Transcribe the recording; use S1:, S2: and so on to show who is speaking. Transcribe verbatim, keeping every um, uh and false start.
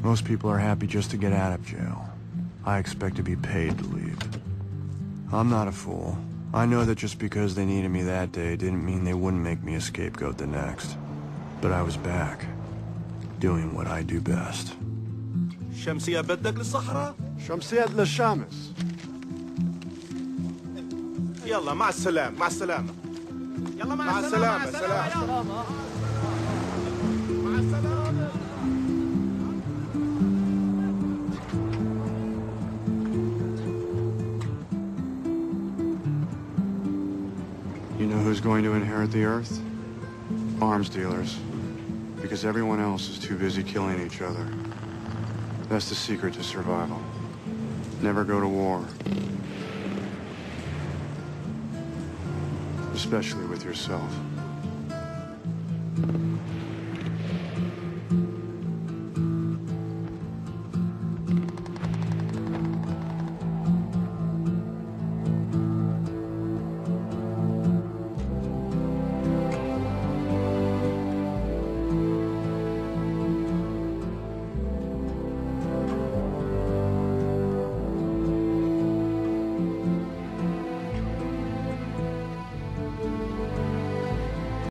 S1: Most people are happy just to get out of jail. I expect to be paid to leave. I'm not a fool. I know that just because they needed me that day didn't mean they wouldn't make me a scapegoat the next. But I was back, doing what I do best.
S2: شمسية بدك للصحراء؟
S3: شمسية للشامس.
S2: يلا مع السلامة مع السلامة. يلا مع, مع السلامة. السلامة مع السلامة. مع السلامة.
S1: You know who's going to inherit the earth? Arms dealers. Because everyone else is too busy killing each other. That's the secret to survival. Never go to war. Especially with yourself.